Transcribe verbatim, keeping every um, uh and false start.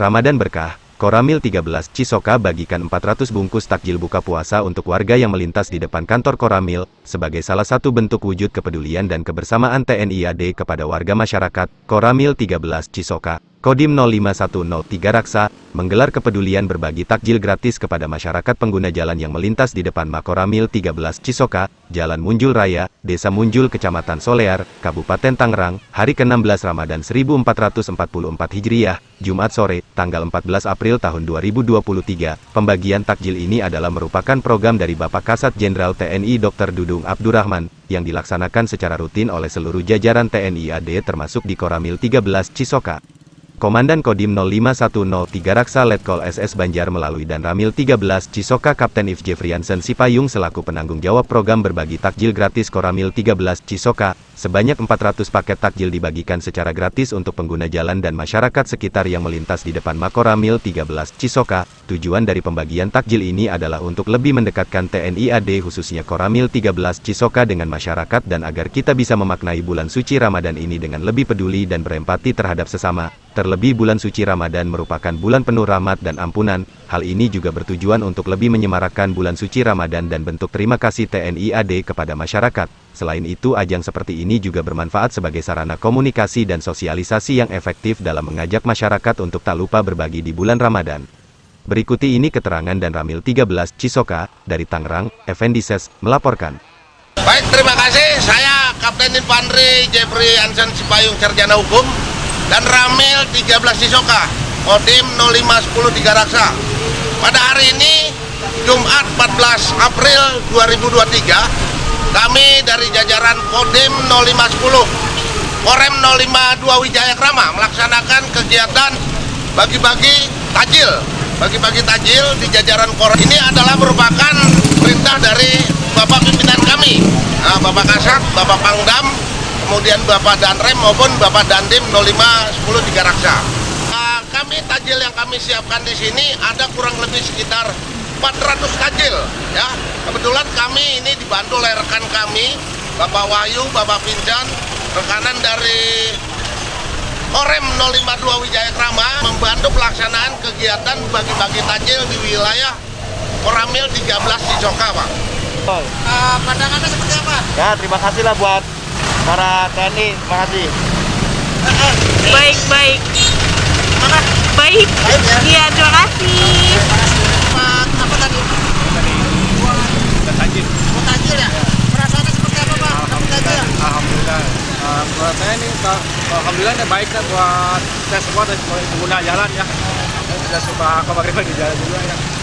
Ramadan Berkah, Koramil tiga belas Cisoka bagikan empat ratus bungkus takjil buka puasa untuk warga yang melintas di depan kantor Koramil, sebagai salah satu bentuk wujud kepedulian dan kebersamaan T N I A D kepada warga masyarakat. Koramil tiga belas Cisoka, Kodim nol lima satu nol tiga Raksa, menggelar kepedulian berbagi takjil gratis kepada masyarakat pengguna jalan yang melintas di depan Makoramil tiga belas Cisoka, Jalan Munjul Raya, Desa Munjul, Kecamatan Solear, Kabupaten Tangerang, hari ke enam belas Ramadan seribu empat ratus empat puluh empat Hijriah, Jumat sore, tanggal empat belas April tahun dua ribu dua puluh tiga. Pembagian takjil ini adalah merupakan program dari Bapak Kasat Jenderal T N I Doktor Dudung Abdurrahman, yang dilaksanakan secara rutin oleh seluruh jajaran T N I A D termasuk di Koramil tiga belas Cisoka. Komandan Kodim nol lima satu nol tiga Raksa Letkol S S Banjar melalui dan Ramil tiga belas Cisoka Kapten If Jeffriansen Sipayung selaku penanggung jawab program berbagi takjil gratis Koramil tiga belas Cisoka. Sebanyak empat ratus paket takjil dibagikan secara gratis untuk pengguna jalan dan masyarakat sekitar yang melintas di depan Makoramil tiga belas Cisoka. Tujuan dari pembagian takjil ini adalah untuk lebih mendekatkan T N I A D khususnya Koramil tiga belas Cisoka dengan masyarakat dan agar kita bisa memaknai bulan suci Ramadan ini dengan lebih peduli dan berempati terhadap sesama. Terlebih bulan suci Ramadan merupakan bulan penuh rahmat dan ampunan. Hal ini juga bertujuan untuk lebih menyemarakkan bulan suci Ramadan dan bentuk terima kasih T N I A D kepada masyarakat. Selain itu, ajang seperti ini juga bermanfaat sebagai sarana komunikasi dan sosialisasi yang efektif dalam mengajak masyarakat untuk tak lupa berbagi di bulan Ramadan. Berikuti ini keterangan dan Ramil tiga belas Cisoka, dari Tangerang, Effendi Ses, melaporkan. Baik, terima kasih. Saya Kapten Infanteri Jeffriansen Sipayung, Sarjana Hukum, dan Ramil tiga belas Cisoka, Kodim nol lima satu nol tiga Raksa. Pada hari ini, Jumat empat belas April dua ribu dua puluh tiga, kami dari jajaran Kodim nol lima satu nol, Korem nol lima dua Wijaya Krama melaksanakan kegiatan bagi-bagi tajil. Bagi-bagi tajil di jajaran Korem ini adalah merupakan perintah dari Bapak pimpinan kami, nah, Bapak Kasat, Bapak Pangdam, kemudian Bapak Danrem maupun Bapak Dandim nol lima satu nol tiga Raksa. Nah, kami tajil yang kami siapkan di sini ada kurang lebih sekitar empat ratus tajil, ya. Kebetulan kami ini dibantu oleh rekan kami, Bapak Wahyu, Bapak Pincan, rekanan dari Korem nol lima dua Wijaya Krama, membantu pelaksanaan kegiatan bagi-bagi tajil di wilayah Koramil tiga belas Cisoka, Pak. Uh, pandangannya seperti apa? Ya, terima kasih lah buat para T N I, terima kasih. Baik, baik. Mana? Baik. Baik ya? Iya, terima kasih. Pak, apa tadi? Tadi buat tajil. Buat tajil ya? Perasaannya seperti apa, Pak? Dapat tajil? Alhamdulillah. Uh, buat saya ini, alhamdulillah ini baik lah buat kita semua dan pengguna jalan ya. Saya sudah suka kebagian di jalan juga ya.